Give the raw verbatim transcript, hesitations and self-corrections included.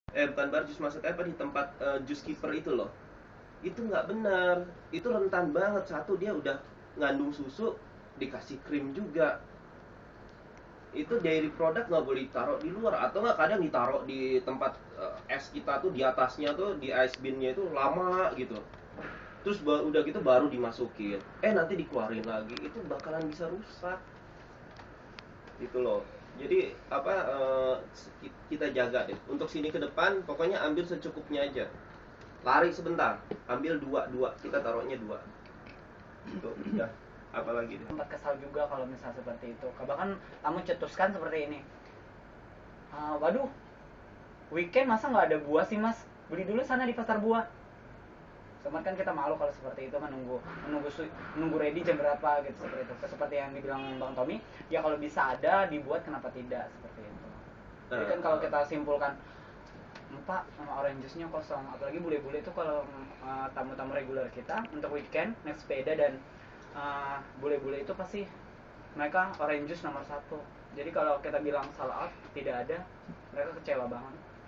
eh bukan bar jus, maksudnya apa, di tempat eh, jus keeper itu loh. Itu nggak benar, itu rentan banget. Satu, dia udah ngandung susu, dikasih krim juga. Itu dairy product nggak boleh ditaruh di luar, atau nggak kadang ditaruh di tempat eh, es kita tuh, di atasnya tuh, di ice binnya itu lama gitu. Terus ba- udah gitu baru dimasukin, eh nanti dikeluarin lagi, itu bakalan bisa rusak gitu loh. Jadi apa, eh, kita jaga deh untuk sini ke depan, pokoknya ambil secukupnya aja. Lari sebentar, ambil dua dua, kita taruhnya dua. Itu udah. Apalagi deh. Sempat kesal juga kalau misal seperti itu. Bahkan kamu cetuskan seperti ini. Uh, waduh, weekend masa nggak ada buah sih mas? Beli dulu sana di pasar buah. Cuman kan kita malu kalau seperti itu, menunggu menunggu menunggu ready jam berapa gitu, seperti itu. Seperti yang dibilang Bang Tommy, ya kalau bisa ada dibuat kenapa tidak, seperti itu. Jadi kan kalau kita simpulkan, Pak, orange juice-nya kosong. Apalagi bule-bule itu kalau uh, tamu-tamu reguler kita untuk weekend naik sepeda dan uh, bule-bule itu pasti mereka orange juice nomor satu. Jadi kalau kita bilang salah out tidak ada, mereka kecewa banget.